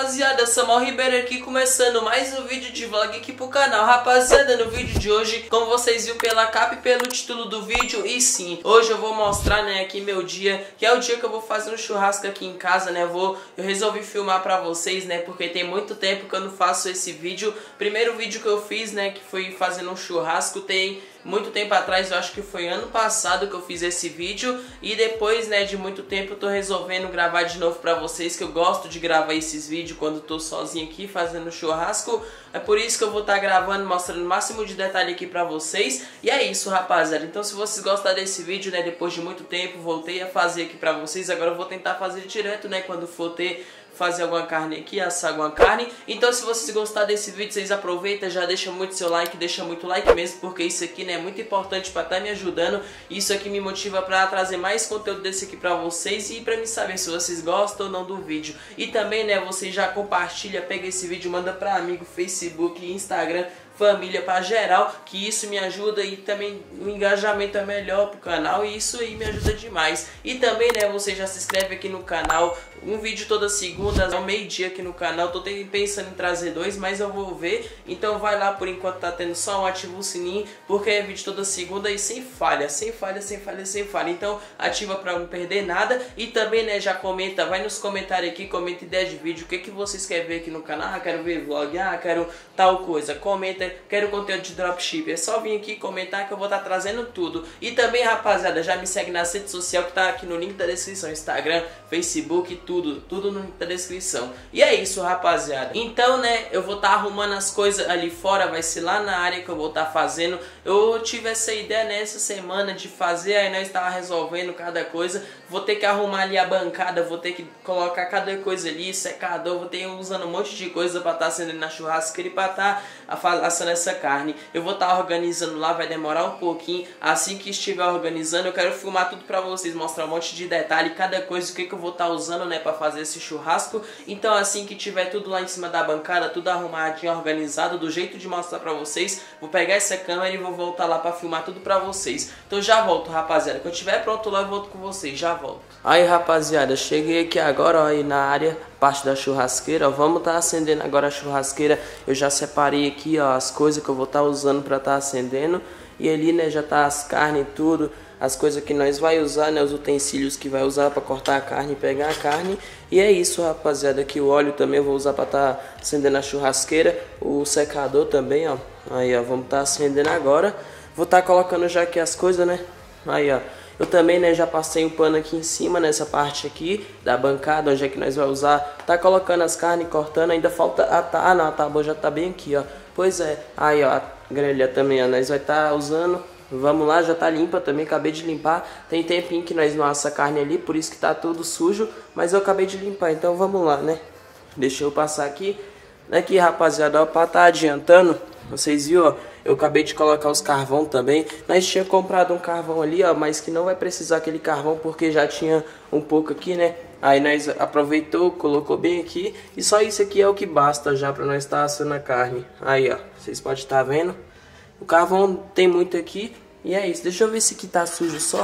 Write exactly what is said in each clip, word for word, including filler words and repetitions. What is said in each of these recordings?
rapaziada, Samuel Ribeiro aqui, começando mais um vídeo de vlog aqui pro canal. Rapaziada, no vídeo de hoje, como vocês viram pela capa e pelo título do vídeo, e sim, hoje eu vou mostrar, né, aqui meu dia, que é o dia que eu vou fazer um churrasco aqui em casa, né, eu, vou, eu resolvi filmar pra vocês, né, porque tem muito tempo que eu não faço esse vídeo. Primeiro vídeo que eu fiz, né, que foi fazendo um churrasco, tem muito tempo atrás, eu acho que foi ano passado que eu fiz esse vídeo. E depois, né, de muito tempo eu tô resolvendo gravar de novo pra vocês, que eu gosto de gravar esses vídeos quando tô sozinho aqui fazendo churrasco. É por isso que eu vou estar tá gravando, mostrando o máximo de detalhe aqui pra vocês. E é isso, rapaziada. Então se vocês gostaram desse vídeo, né, depois de muito tempo, voltei a fazer aqui pra vocês. Agora eu vou tentar fazer direto, né, quando for ter... fazer alguma carne aqui, assar alguma carne. Então se vocês gostaram desse vídeo, vocês aproveitam, já deixa muito seu like, deixa muito like mesmo, porque isso aqui, né, é muito importante para estar tá me ajudando. Isso aqui me motiva para trazer mais conteúdo desse aqui para vocês e para me saber se vocês gostam ou não do vídeo. E também, né, você já compartilha, pega esse vídeo, manda para amigo, Facebook, Instagram, família, para geral, que isso me ajuda e também o engajamento é melhor pro canal e isso aí me ajuda demais. E também, né, você já se inscreve aqui no canal, um vídeo toda segunda, ao meio-dia aqui no canal. Tô pensando em trazer dois, mas eu vou ver. Então vai lá, por enquanto tá tendo só um, ativa o sininho, porque é vídeo toda segunda e sem falha, sem falha, sem falha, sem falha. Então ativa pra não perder nada. E também, né, já comenta, vai nos comentários aqui, comenta ideia de vídeo, o que que vocês querem ver aqui no canal. Ah, quero ver vlog, ah, quero tal coisa, comenta. Quero conteúdo de dropship, é só vir aqui comentar que eu vou estar tá trazendo tudo. E também, rapaziada, já me segue na rede social que tá aqui no link da descrição, Instagram, Facebook, tudo, tudo no link da descrição. E é isso, rapaziada. Então, né, eu vou estar tá arrumando as coisas ali fora, vai ser lá na área que eu vou estar tá fazendo. Eu tive essa ideia nessa semana de fazer, aí nós estávamos resolvendo cada coisa. Vou ter que arrumar ali a bancada, vou ter que colocar cada coisa ali, secador, vou ter usando um monte de coisa para estar tá acendendo na churrasqueira e para estar tá assando essa carne. Eu vou estar tá organizando lá, vai demorar um pouquinho. Assim que estiver organizando, eu quero filmar tudo pra vocês, mostrar um monte de detalhe, cada coisa, o que, que eu vou estar tá usando, né, pra fazer esse churrasco. Então assim que tiver tudo lá em cima da bancada, tudo arrumadinho, organizado, do jeito de mostrar pra vocês, vou pegar essa câmera e vou voltar lá pra filmar tudo pra vocês. Então já volto, rapaziada. Quando tiver pronto lá, eu volto com vocês, já volto. Aí, rapaziada, cheguei aqui agora, ó, aí na área, parte da churrasqueira, ó. Vamos estar tá acendendo agora a churrasqueira. Eu já separei aqui, ó, as coisas que eu vou estar tá usando para estar tá acendendo. E ali, né, já tá as carnes e tudo, as coisas que nós vai usar, né, os utensílios que vai usar para cortar a carne e pegar a carne. E é isso, rapaziada. Aqui o óleo também eu vou usar para estar tá acendendo a churrasqueira, o secador também, ó. Aí, ó, vamos estar tá acendendo agora. Vou estar tá colocando já aqui as coisas, né? Aí, ó. Eu também, né, já passei o pano aqui em cima, nessa parte aqui da bancada, onde é que nós vamos usar. Tá colocando as carnes, cortando, ainda falta a tá, ah, não, a tábua já tá bem aqui, ó. Pois é, aí, ó, a grelha também, ó, nós vai tá usando. Vamos lá, já tá limpa também, acabei de limpar. Tem tempinho que nós não assa carne ali, por isso que tá tudo sujo, mas eu acabei de limpar, então vamos lá, né. Deixa eu passar aqui. Aqui, rapaziada, ó, pra tá adiantando, vocês viram, ó, eu acabei de colocar os carvão também. Nós tinha comprado um carvão ali, ó, mas que não vai precisar aquele carvão porque já tinha um pouco aqui, né? Aí nós aproveitou, colocou bem aqui. E só isso aqui é o que basta já pra nós estar assando a carne. Aí, ó, vocês podem estar vendo. O carvão tem muito aqui. E é isso, deixa eu ver se aqui tá sujo só.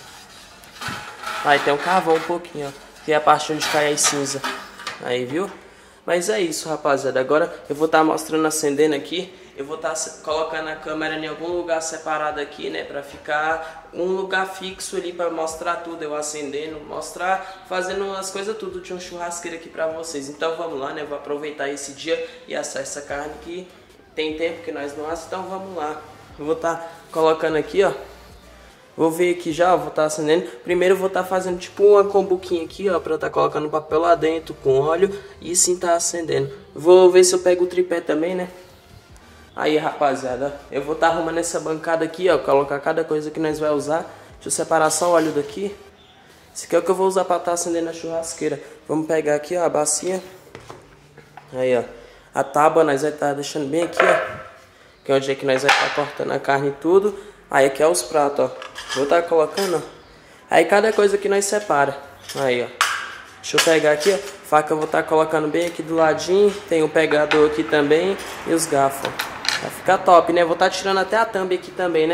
Aí tem um carvão um pouquinho, ó, que é a parte onde cai as cinza. Aí, viu? Mas é isso, rapaziada. Agora eu vou estar mostrando acendendo aqui. Eu vou estar colocando a câmera em algum lugar separado aqui, né? Pra ficar um lugar fixo ali pra mostrar tudo. Eu acendendo, mostrar, fazendo as coisas tudo de um churrasqueiro aqui pra vocês. Então vamos lá, né? Eu vou aproveitar esse dia e assar essa carne que tem tempo que nós não assamos. Então vamos lá. Eu vou estar colocando aqui, ó. Vou ver aqui já, ó, vou estar acendendo. Primeiro eu vou estar fazendo tipo uma combuquinha aqui, ó, pra eu estar colocando papel lá dentro com óleo e sim tá acendendo. Vou ver se eu pego o tripé também, né? Aí, rapaziada, eu vou estar arrumando essa bancada aqui, ó, colocar cada coisa que nós vai usar. Deixa eu separar só o óleo daqui. Esse aqui é o que eu vou usar pra estar acendendo a churrasqueira. Vamos pegar aqui, ó, a bacia. Aí, ó, a tábua nós vai estar deixando bem aqui, ó, que é onde é que nós vai estar cortando a carne e tudo. Aí aqui é os pratos, ó. Vou estar colocando, ó. Aí cada coisa que nós separa. Aí, ó. Deixa eu pegar aqui, ó. Faca eu vou estar colocando bem aqui do ladinho. Tem o pegador aqui também. E os garfos, ó. Vai ficar top, né? Vou estar tirando até a thumb aqui também, né?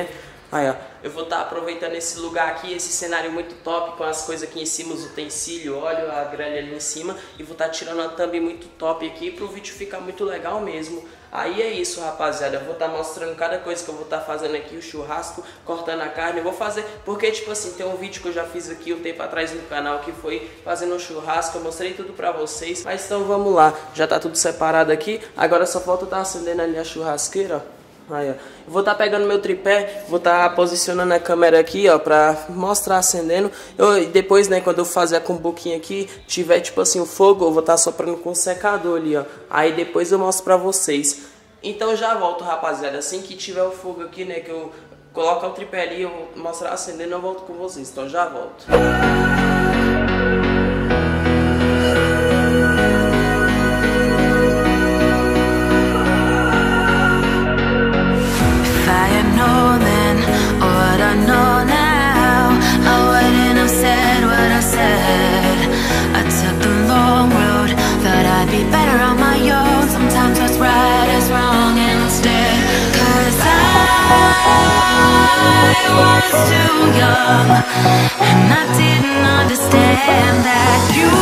Aí, ó, eu vou estar tá aproveitando esse lugar aqui, esse cenário muito top, com as coisas aqui em cima, os utensílios, óleo, a grelha ali em cima. E vou estar tá tirando uma thumb muito top aqui, pro vídeo ficar muito legal mesmo. Aí é isso, rapaziada, eu vou estar tá mostrando cada coisa que eu vou estar tá fazendo aqui, o churrasco, cortando a carne. Eu vou fazer, porque tipo assim, tem um vídeo que eu já fiz aqui um tempo atrás no canal, que foi fazendo um churrasco, eu mostrei tudo pra vocês. Mas então vamos lá, já tá tudo separado aqui, agora só falta estar tá acendendo ali a churrasqueira, ó. Aí, ó. Eu vou estar tá pegando meu tripé, vou estar tá posicionando a câmera aqui, ó, pra mostrar acendendo. Eu, depois, né, quando eu fazer a cumbuquinha aqui, tiver tipo assim o fogo, eu vou estar tá soprando com o secador ali, ó. Aí depois eu mostro pra vocês. Então já volto, rapaziada. Assim que tiver o fogo aqui, né, que eu coloco o tripé ali, eu vou mostrar acendendo, eu volto com vocês. Então já volto. I was too young, and I didn't understand that you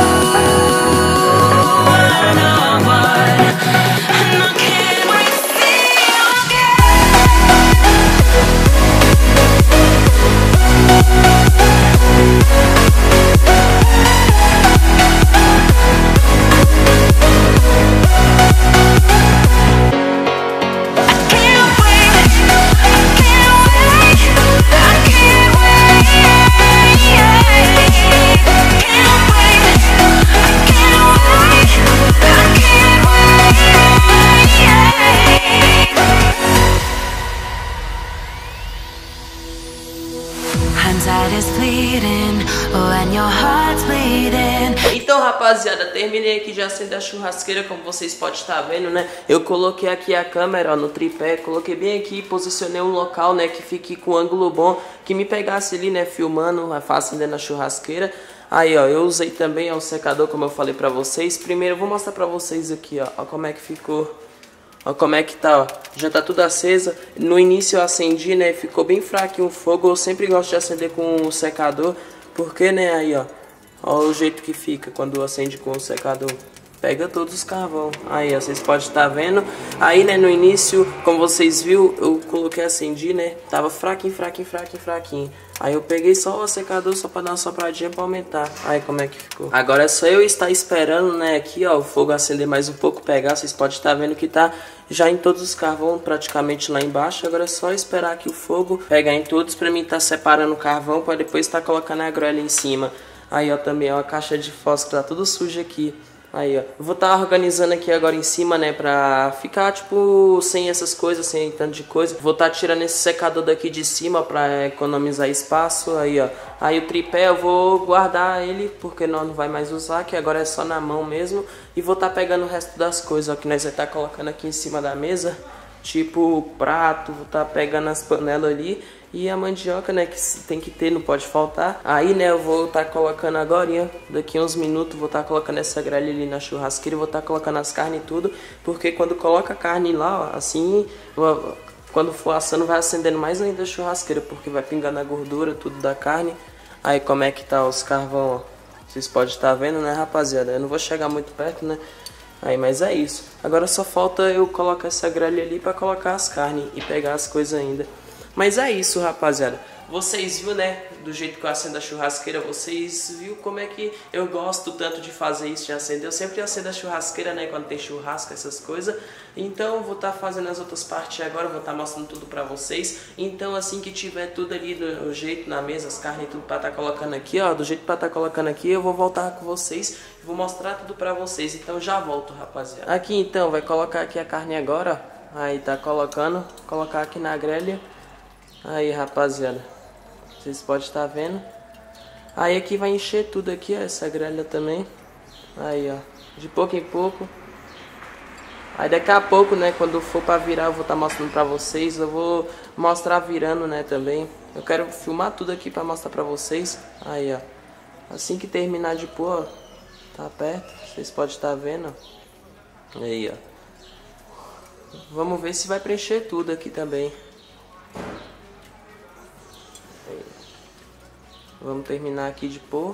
were the one, and I can't wait to see you Então, rapaziada, terminei aqui de acender a churrasqueira, como vocês podem estar vendo, né? Eu coloquei aqui a câmera, ó, no tripé, coloquei bem aqui, posicionei um local, né, que fique com um ângulo bom, que me pegasse ali, né, filmando, acendendo a churrasqueira. Aí, ó, eu usei também ó, o secador, como eu falei pra vocês. Primeiro eu vou mostrar pra vocês aqui, ó, ó como é que ficou. Ó como é que tá, ó. Já tá tudo acesa. No início eu acendi, né, ficou bem fraquinho o fogo. Eu sempre gosto de acender com o secador, porque, né, aí, ó. Ó o jeito que fica quando acende com o secador. Pega todos os carvão. Aí, ó, vocês podem estar vendo. Aí, né, no início, como vocês viram, eu coloquei, acendi, né. Tava fraquinho, fraquinho, fraquinho, fraquinho. Aí eu peguei só o secador só pra dar uma sopradinha pra aumentar. Aí como é que ficou. Agora é só eu estar esperando, né, aqui, ó, o fogo acender mais um pouco, pegar. Vocês podem estar vendo que tá já em todos os carvão praticamente lá embaixo. Agora é só esperar aqui o fogo pegar em todos pra mim estar separando o carvão pra depois estar colocando a grelha em cima. Aí, ó, também, ó, a caixa de fósforo tá tudo suja aqui. Aí, ó, eu vou estar tá organizando aqui agora em cima, né, pra ficar, tipo, sem essas coisas, sem tanto de coisa. Vou estar tá tirando esse secador daqui de cima pra economizar espaço, aí, ó. Aí o tripé eu vou guardar ele, porque nós não vai mais usar, que agora é só na mão mesmo. E vou estar tá pegando o resto das coisas, ó, que nós vai estar tá colocando aqui em cima da mesa. Tipo, o prato, vou estar tá pegando as panelas ali. E a mandioca, né, que tem que ter, não pode faltar. Aí, né, eu vou estar tá colocando agora, daqui a uns minutos, vou estar tá colocando essa grelha ali na churrasqueira. Vou estar tá colocando as carnes e tudo. Porque quando coloca a carne lá, ó, assim, quando for assando vai acendendo mais ainda a churrasqueira. Porque vai pingando a gordura, tudo da carne. Aí como é que tá os carvão, ó. Vocês podem estar tá vendo, né, rapaziada? Eu não vou chegar muito perto, né. Aí, mas é isso. Agora só falta eu colocar essa grelha ali pra colocar as carnes e pegar as coisas ainda. Mas é isso, rapaziada. Vocês viram, né, do jeito que eu acendo a churrasqueira, vocês viram como é que eu gosto tanto de fazer isso, de acender. Eu sempre acendo a churrasqueira, né, quando tem churrasco, essas coisas. Então eu vou estar tá fazendo as outras partes agora, vou estar tá mostrando tudo pra vocês. Então assim que tiver tudo ali do jeito na mesa, as carnes e tudo pra estar tá colocando aqui, ó, do jeito pra estar tá colocando aqui, eu vou voltar com vocês. Vou mostrar tudo pra vocês, então já volto, rapaziada. Aqui então, vai colocar aqui a carne agora, ó. Aí tá colocando, colocar aqui na grelha. Aí, rapaziada, vocês podem estar vendo. Aí aqui vai encher tudo aqui, ó, essa grelha também. Aí, ó, de pouco em pouco. Aí daqui a pouco, né, quando for pra virar, eu vou estar mostrando pra vocês. Eu vou mostrar virando, né, também. Eu quero filmar tudo aqui pra mostrar pra vocês. Aí, ó, assim que terminar de pôr, ó, tá perto, vocês podem estar vendo. Aí, ó. Vamos ver se vai preencher tudo aqui também. Vamos terminar aqui de pôr.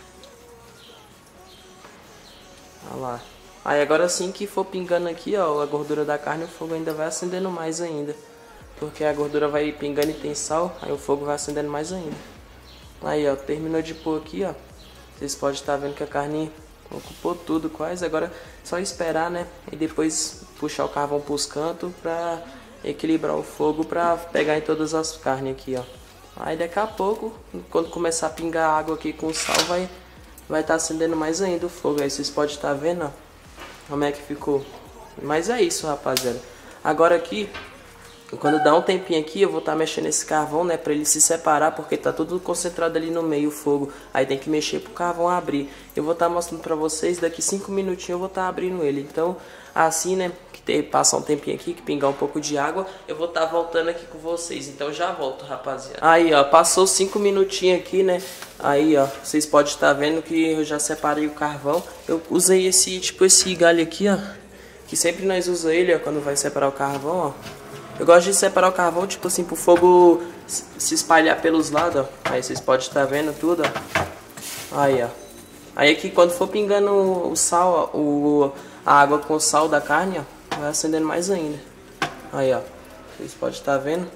Olha lá. Aí agora assim que for pingando aqui, ó, a gordura da carne, o fogo ainda vai acendendo mais ainda. Porque a gordura vai pingando e tem sal, aí o fogo vai acendendo mais ainda. Aí, ó, terminou de pôr aqui, ó. Vocês podem estar vendo que a carne ocupou tudo quase. Agora só esperar, né? E depois puxar o carvão pros cantos pra equilibrar o fogo, pra pegar em todas as carnes aqui, ó. Aí daqui a pouco, quando começar a pingar água aqui com sal, vai vai estar acendendo mais ainda o fogo. Aí vocês podem estar vendo, ó, como é que ficou. Mas é isso, rapaziada. Agora aqui, quando dá um tempinho aqui, eu vou estar mexendo esse carvão, né, pra ele se separar, porque tá tudo concentrado ali no meio o fogo. Aí tem que mexer pro carvão abrir. Eu vou estar mostrando pra vocês, daqui cinco minutinhos eu vou estar abrindo ele. Então, assim, né, que ter, passar um tempinho aqui, que pingar um pouco de água, eu vou estar voltando aqui com vocês. Então já volto, rapaziada. Aí, ó, passou cinco minutinhos aqui, né. Aí, ó, vocês podem estar vendo que eu já separei o carvão. Eu usei esse, tipo, esse galho aqui, ó, que sempre nós usamos ele, ó, quando vai separar o carvão, ó. Eu gosto de separar o carvão, tipo assim, pro fogo se espalhar pelos lados, ó. Aí vocês podem estar vendo tudo, ó. Aí, ó. Aí aqui quando for pingando o sal, ó, o, a água com o sal da carne, ó, vai acendendo mais ainda. Aí, ó. Vocês podem estar vendo.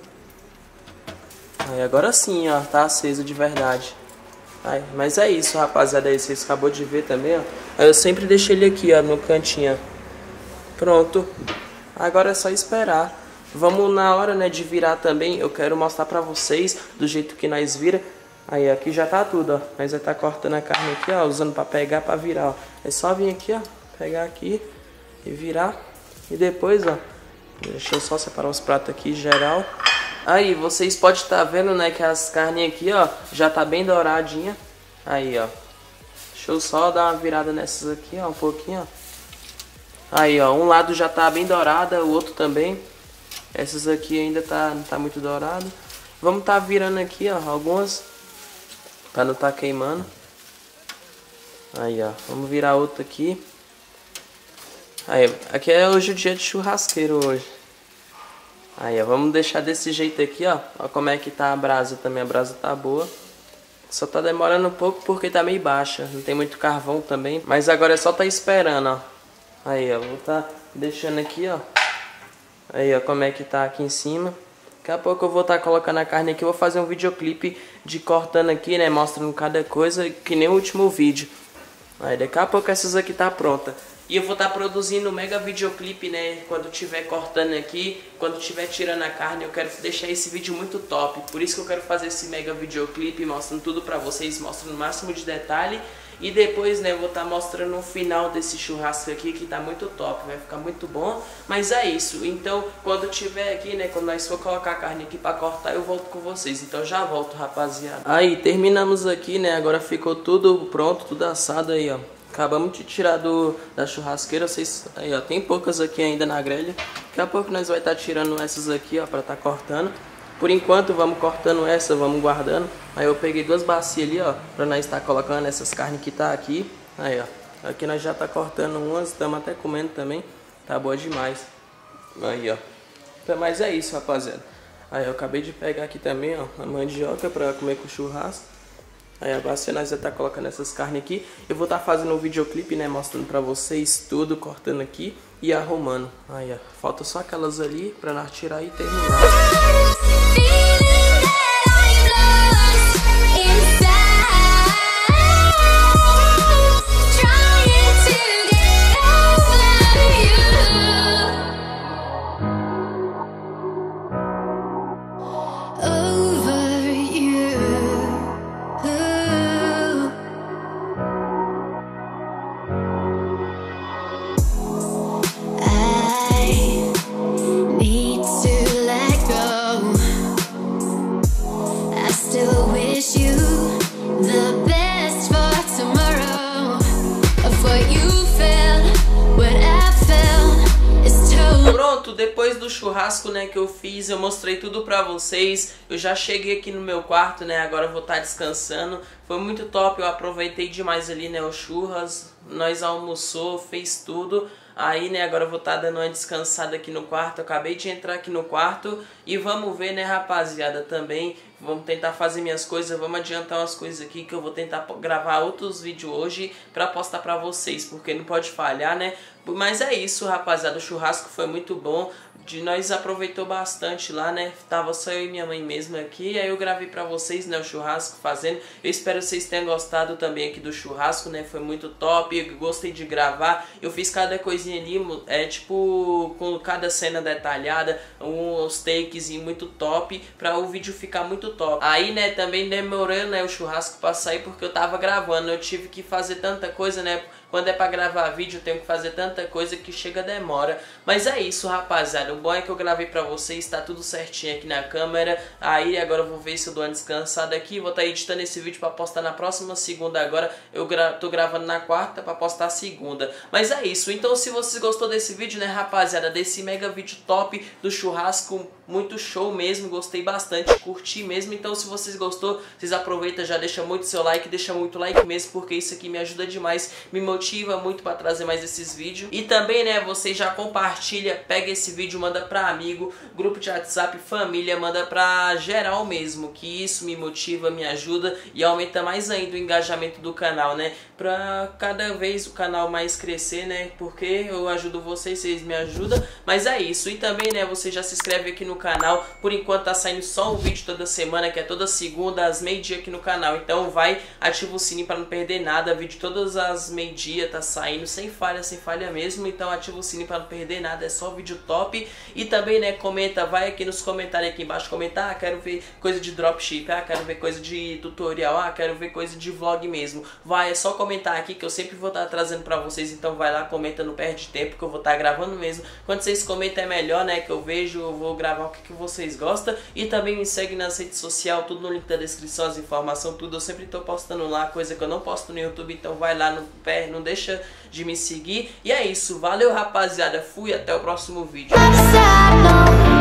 Aí agora sim, ó, tá aceso de verdade. Aí, mas é isso, rapaziada. Aí vocês acabou de ver também, ó. Aí eu sempre deixo ele aqui, ó, no cantinho, ó. Pronto. Agora é só esperar. Vamos na hora, né, de virar também. Eu quero mostrar pra vocês do jeito que nós vira. Aí aqui já tá tudo, ó. Nós vai tá cortando a carne aqui, ó, usando pra pegar, pra virar, ó. É só vir aqui, ó, pegar aqui e virar. E depois, ó, deixa eu só separar os pratos aqui geral. Aí vocês podem estar vendo, né, que as carnes aqui, ó, já tá bem douradinha. Aí, ó. Deixa eu só dar uma virada nessas aqui, ó, um pouquinho, ó. Aí, ó, um lado já tá bem dourada, o outro também. Essas aqui ainda tá, não tá muito dourado. Vamos tá virando aqui, ó, algumas, pra não tá queimando. Aí, ó, vamos virar outra aqui. Aí, aqui é hoje o dia de churrasqueiro hoje. Aí, ó, vamos deixar desse jeito aqui, ó. Ó como é que tá a brasa também, a brasa tá boa. Só tá demorando um pouco porque tá meio baixa, não tem muito carvão também. Mas agora é só tá esperando, ó. Aí, ó, vou tá deixando aqui, ó. Aí, ó, como é que tá aqui em cima. Daqui a pouco eu vou estar tá colocando a carne aqui. Eu vou fazer um videoclipe de cortando aqui, né, mostrando cada coisa, que nem o último vídeo. Aí daqui a pouco essas aqui tá pronta. E eu vou estar tá produzindo um mega videoclipe, né, quando tiver cortando aqui, quando tiver tirando a carne. Eu quero deixar esse vídeo muito top. Por isso que eu quero fazer esse mega videoclipe, mostrando tudo pra vocês, mostrando o máximo de detalhe. E depois, né, eu vou estar tá mostrando o final desse churrasco aqui, que tá muito top, vai ficar muito bom. Mas é isso, então quando tiver aqui, né, quando nós for colocar a carne aqui pra cortar, eu volto com vocês. Então já volto, rapaziada. Aí, terminamos aqui, né, agora ficou tudo pronto, tudo assado aí, ó. Acabamos de tirar do, da churrasqueira, vocês, aí ó, tem poucas aqui ainda na grelha. Daqui a pouco nós vai estar tá tirando essas aqui, ó, pra estar tá cortando. Por enquanto vamos cortando essa, vamos guardando. Aí eu peguei duas bacias ali, ó, pra nós estar tá colocando essas carnes que tá aqui. Aí, ó, aqui nós já tá cortando umas, estamos até comendo também. Tá boa demais. Aí, ó. Então, mas é isso, rapaziada. Aí eu acabei de pegar aqui também, ó, a mandioca pra comer com churrasco. Aí a bacia nós já tá colocando essas carnes aqui. Eu vou estar tá fazendo um videoclipe, né, mostrando pra vocês tudo, cortando aqui e arrumando. Aí, ó, falta só aquelas ali pra nós tirar e terminar. Depois do churrasco, né, que eu fiz, eu mostrei tudo pra vocês. Eu já cheguei aqui no meu quarto, né, agora eu vou estar descansando. Foi muito top, eu aproveitei demais ali, né, o churras. Nós almoçou, fez tudo. Aí, né, agora eu vou estar dando uma descansada aqui no quarto. Eu acabei de entrar aqui no quarto e vamos ver, né, rapaziada, também. Vamos tentar fazer minhas coisas, vamos adiantar umas coisas aqui que eu vou tentar gravar outros vídeos hoje pra postar pra vocês, porque não pode falhar, né? Mas é isso, rapaziada, o churrasco foi muito bom. De nós aproveitou bastante lá, né? Tava só eu e minha mãe mesmo aqui. Aí eu gravei pra vocês, né, o churrasco fazendo. Eu espero que vocês tenham gostado também aqui do churrasco, né? Foi muito top, eu gostei de gravar. Eu fiz cada coisinha ali, é tipo, com cada cena detalhada, uns takes muito top, pra o vídeo ficar muito top. Aí, né, também demorou, né, o churrasco pra sair porque eu tava gravando. Eu tive que fazer tanta coisa, né? Quando é pra gravar vídeo, eu tenho que fazer tanta coisa que chega demora. Mas é isso, rapaziada. O bom é que eu gravei pra vocês, tá tudo certinho aqui na câmera. Aí agora eu vou ver se eu dou uma descansada aqui. Vou estar tá editando esse vídeo pra postar na próxima segunda agora. Eu gra tô gravando na quarta pra postar segunda. Mas é isso. Então se vocês gostou desse vídeo, né, rapaziada, desse mega vídeo top do churrasco, muito show mesmo. Gostei bastante, curti mesmo. Então se vocês gostou, vocês aproveitam, já deixa muito seu like, deixa muito like mesmo, porque isso aqui me ajuda demais, me motiva motiva muito para trazer mais esses vídeos. E também, né, você já compartilha, pega esse vídeo, manda para amigo, grupo de WhatsApp, família, manda para geral mesmo, que isso me motiva, me ajuda e aumenta mais ainda o engajamento do canal, né, para cada vez o canal mais crescer, né, porque eu ajudo vocês, vocês me ajudam. Mas é isso. E também, né, você já se inscreve aqui no canal. Por enquanto tá saindo só um vídeo toda semana, que é toda segunda às meio-dia aqui no canal. Então vai, ativa o sininho para não perder nada, vídeo todas as meio-dia tá saindo sem falha, sem falha mesmo. Então ativa o sininho para não perder nada, é só vídeo top. E também, né, comenta, vai aqui nos comentários aqui embaixo, comentar, ah, quero ver coisa de dropship, ah, quero ver coisa de tutorial, ah, quero ver coisa de vlog mesmo. Vai, é só comentar aqui que eu sempre vou estar trazendo pra vocês. Então vai lá, comenta, não perde tempo, que eu vou estar gravando mesmo. Quando vocês comentam é melhor, né, que eu vejo, eu vou gravar o que, que vocês gostam. E também me segue nas redes sociais, tudo no link da descrição, as informações, tudo. Eu sempre tô postando lá, coisa que eu não posto no YouTube, então vai lá, no pé, não deixa de me seguir. E é isso, valeu, rapaziada, fui, até o próximo vídeo.